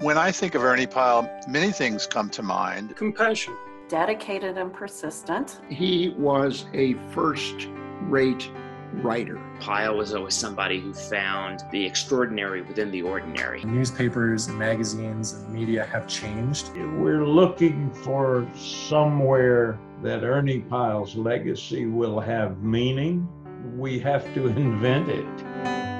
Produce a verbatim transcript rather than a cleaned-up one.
When I think of Ernie Pyle, many things come to mind. Compassion. Dedicated and persistent. He was a first-rate writer. Pyle was always somebody who found the extraordinary within the ordinary. Newspapers and magazines and media have changed. We're looking for somewhere that Ernie Pyle's legacy will have meaning. We have to invent it.